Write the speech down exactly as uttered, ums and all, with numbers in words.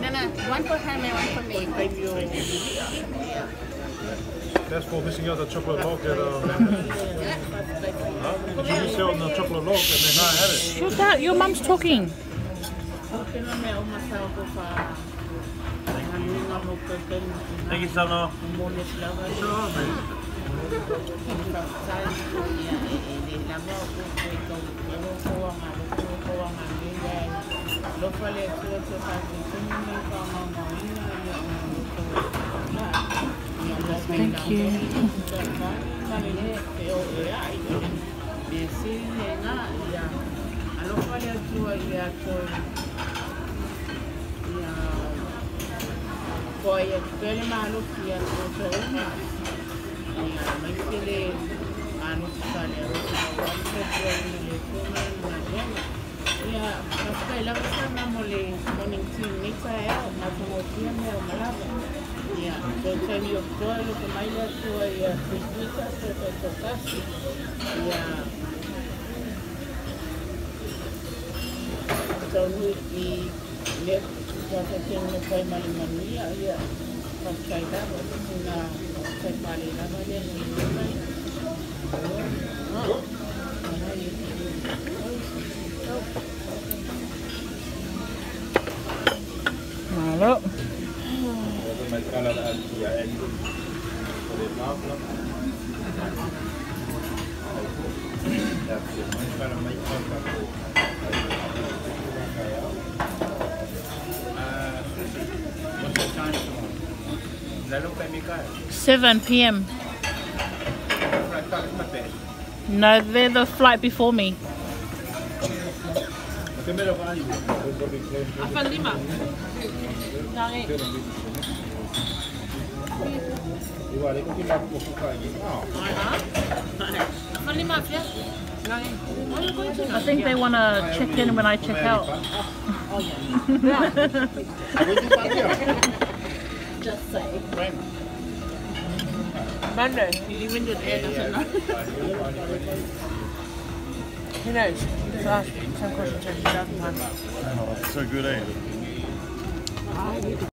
Nana, one for her and one for me. That's for missing out the chocolate log that um, huh? Did you miss out on the chocolate log and then I had it? Shut up, your mum's talking. Thank you, Sana. Thank you. Poi quelle mano che hanno una ma quelle hanno sale ya hasta la persona mole monintin nita ya na tumotia me malava ya so tenio todo lo que mai la tua ya frita se te tocasi ya so ni le ya que tiene que mal manía ya hasta ida una se vale la vale ni Malo. seven p m No, they're the flight before me. Apa lima? Nari. Apa lima ya? Nari. I think they want to check in when I check out. Just say. Monday. Even the day doesn't know. Who knows? Just ask some questions. Oh, so good, eh?